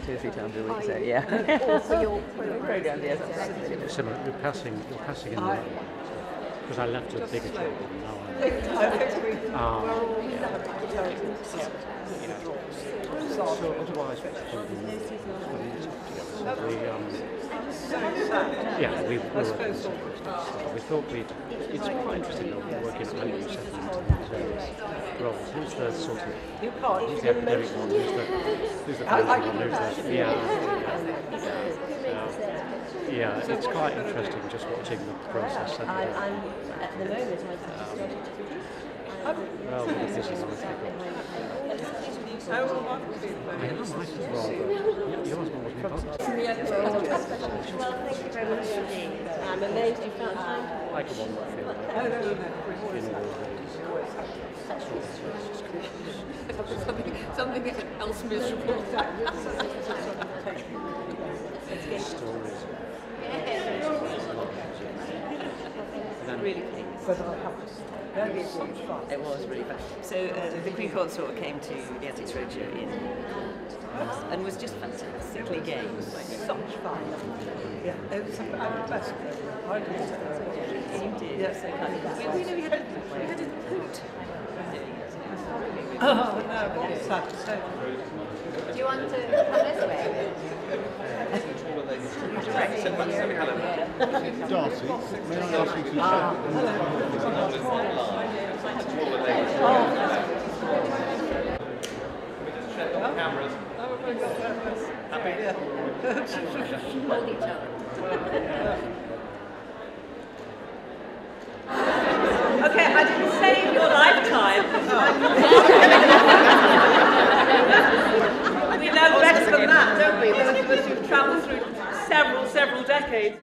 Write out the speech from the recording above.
2 or 3 times a week, so yeah. Or for your Programs, yes. Absolutely. Similar, you're passing in the because I left a bigger job and now so otherwise we thought it's quite interesting that we're working on how you settle into these various roles. Who's the sort of who's the academic one, who's the political one, who's the it's quite interesting just watching the process settle down. At the moment, I've started to well, this is yours was rather. Yours wasn't important. Well, thank you very much indeed. I'm amazed you found time. Like a one-more feel. Something else miserable. Stories. Really pleased. It was really fun. So the Queen Consort came to the Essex Roadshow and was just fantastically gay. Such fun. Yeah, it was fantastic. You did. Yes. So kind. We know we had a hoot. Oh, no, it's sad to say. Do you want to come this way? Darcy, may I ask you to Cameras. Happy? Yeah. Hold each other. Okay, I didn't say in your lifetime. We know better than that, don't we? Those of us who've travelled through several decades.